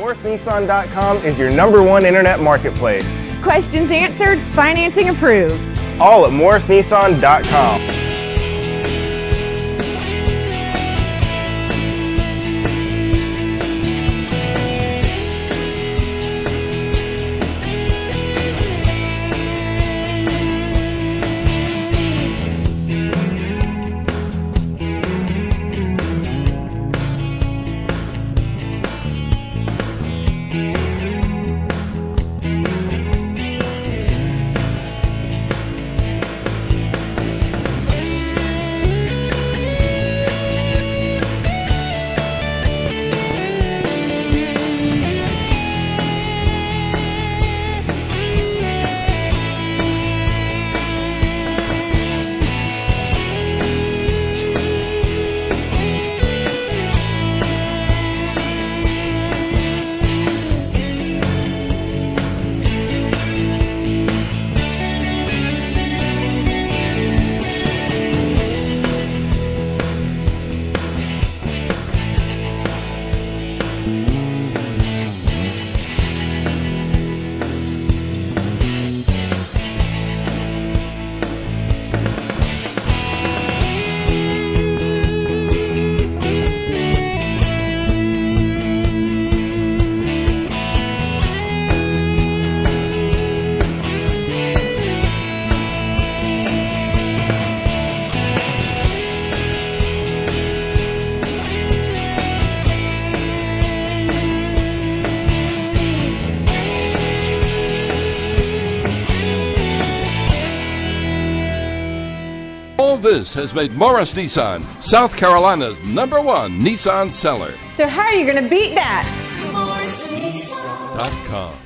MorrisNissan.com is your #1 internet marketplace. Questions answered, financing approved. All at MorrisNissan.com. All this has made Morris Nissan South Carolina's #1 Nissan seller. So how are you going to beat that? MorrisNissan.com